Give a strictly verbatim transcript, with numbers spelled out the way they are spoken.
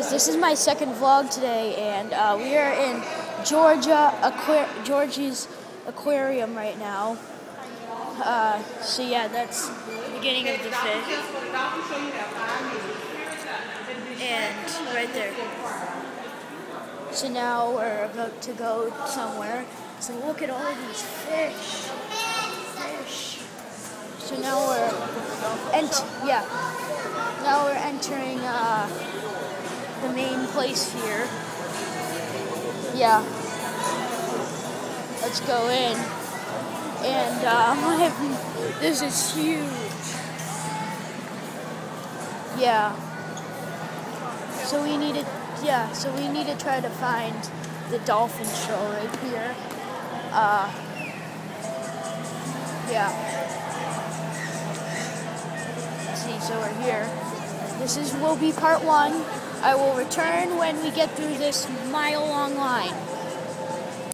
guys, this is my second vlog today, and uh, we are in Georgia, Aqua Georgie's aquarium right now. Uh, so yeah, that's the beginning of the fish. And right there. So now we're about to go somewhere. So look at all these fish. Fish. So now we're ent yeah. Now we're entering uh, the main place here. Yeah. Let's go in. And um, this is huge. Yeah. So we need to, yeah. So we need to try to find the dolphin show right here. Uh, yeah. Let's see. So we're here. This is will be part one. I will return when we get through this mile-long line.